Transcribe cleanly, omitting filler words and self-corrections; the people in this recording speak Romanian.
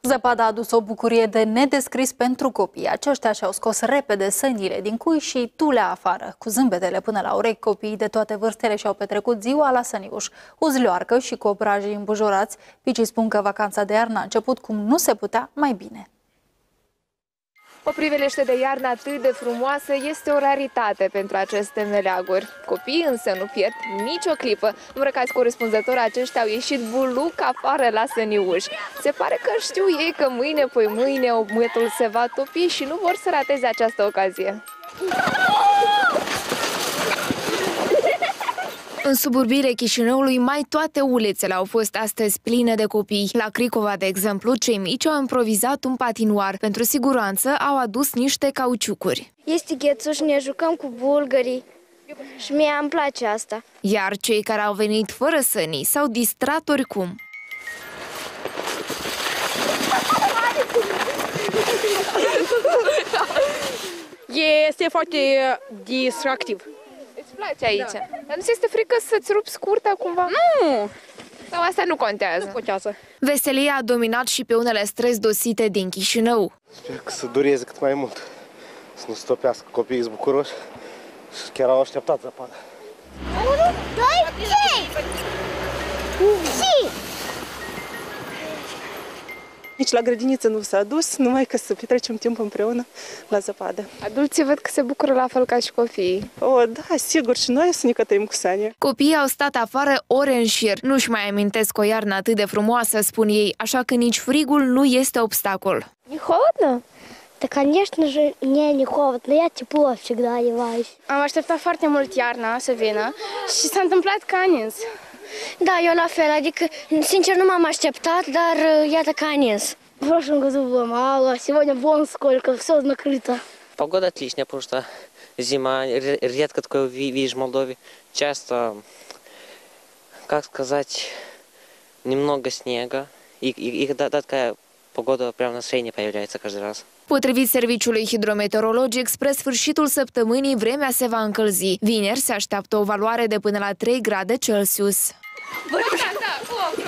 Zăpada a adus o bucurie de nedescris pentru copii. Aceștia și-au scos repede sănile din cui și tulea afară. Cu zâmbetele până la urechi, copiii de toate vârstele și-au petrecut ziua la Săniuș. Uzlioarcă și cu obrajii îmbujorați, picii spun că vacanța de iarnă a început cum nu se putea mai bine. O priveliște de iarnă atât de frumoasă este o raritate pentru aceste meleaguri. Copiii însă nu pierd nicio clipă. Îmbrăcați corespunzător, aceștia au ieșit buluc afară la Săniuș. Se pare că știu ei că mâine, poi mâine, omătul se va topi și nu vor să rateze această ocazie. În suburbiile Chișinăului, mai toate ulițele au fost astăzi pline de copii. La Cricova, de exemplu, cei mici au improvizat un patinoar. Pentru siguranță au adus niște cauciucuri. Este ghețuș, ne jucăm cu bulgării și mie îmi place asta. Iar cei care au venit fără sănii s-au distrat oricum. Este foarte distractiv. Îți place aici? Dar nu ți este frică să-ți rupi scurta cumva? Nu! Sau asta nu contează? Nu contează. Veselia a dominat și pe unele străzi dosite din Chișinău. Sper că să dureze cât mai mult, să nu stopească copiii bucuroși și chiar au așteptat zăpadă. 1, 2, 3! Nici la grădiniță nu s-a dus, numai că să petrecem timp împreună la zăpadă. Adulții văd că se bucură la fel ca și copiii. O, da, sigur, și noi să ne cătăim cu sani. Copiii au stat afară ore în șir. Nu-și mai amintesc o iarnă atât de frumoasă, spun ei, așa că nici frigul nu este obstacol. Не холодно? Да, конечно же, не холодно. Я тепло всегда одеваюсь. Am așteptat foarte mult iarna să vină și s-a întâmplat ca nins. Да, eu la fel, adică, sincer, nu m-am așteptat, dar iată că a nins. В прошлом году было мало, сегодня вон сколько, все накрыто. Погода отличная, потому что зима, редко такое видишь в Молдове. Часто, как сказать, немного снега, и когда такая погода, прям настроение появляется каждый раз. Potrivit Serviciului Hidrometeorologic, spre sfârșitul săptămânii vremea se va încălzi. Vineri se așteaptă o valoare de până la 3 grade Celsius.